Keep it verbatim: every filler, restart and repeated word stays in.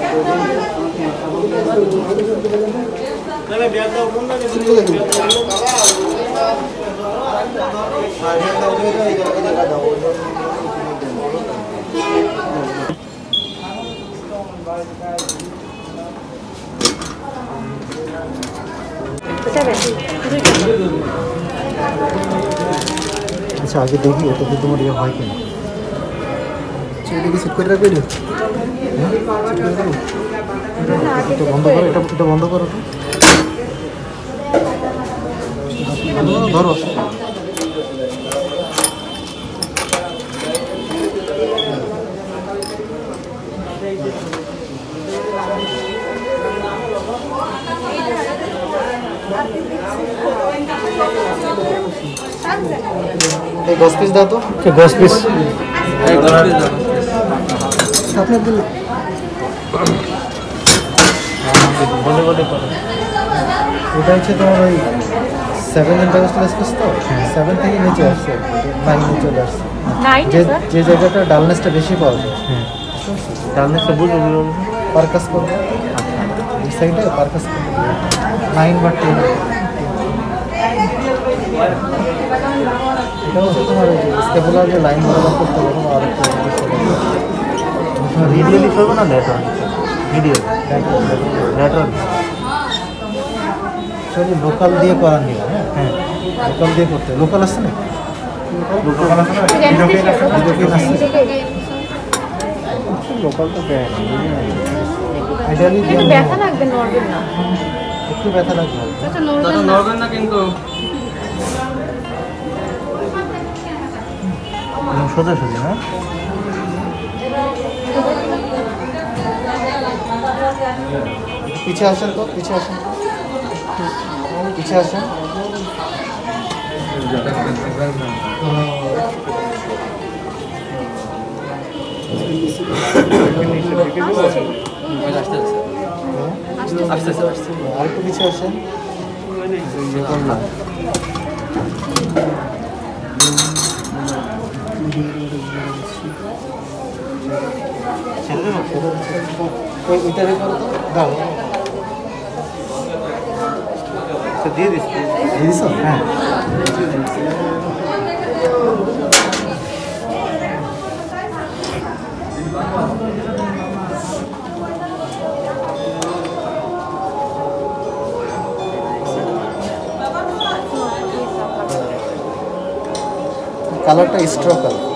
আচ্ছা আগে দেখি ওটা তো তোমার ইয়ে হয় কিনা এটা কি সেট করে রাখবে এটা বন্ধ করো এটা এটা বন্ধ করো ধরো এই দশ পিস দাও তো দশ পিস এই দশ পিস দাও আপনার দিন বলে বলে করো এটা হচ্ছে তোমার ওই সেভেন ইন্টারন্যাশনাল স্পেস তো সেভেন থেকে নিচে আসছে নাইনে চলে আসছে যে যে জায়গাটা ডালনেসটা বেশি পাওয়া যায় হ্যাঁ ডালনেসটা বুঝো পারকাস করবে এই সাইডে পারকাস করবে নাইন বা টেন এটা হচ্ছে তোমার স্টেবলার যে লাইন ব্যবহার করতে পারো আর একটা রেডিয়ালি করবো না ল্যাটারাল রেডিয়াল ল্যাটারাল চলি লোকাল দিয়ে করার নিও হ্যাঁ হ্যাঁ লোকাল দিয়ে করতে লোকাল আসছে না লোকাল আসছে না ভিডিও আসছে লোকাল তো দেয় আইডিয়ালি একটু ব্যথা লাগবে নরবেল না একটু ব্যথা লাগবে আচ্ছা নরবেল নরবেল না কিন্তু সোজা সোজা হ্যাঁ পিছিয়ে আসেন তো পিছিয়ে আসেন পিছিয়ে আসেন আর একটু পিছিয়ে আসেন ওইটারে করো তো দাও দিয়ে দিস দিয়ে দিস হ্যাঁ কালারটা স্ট্র কালার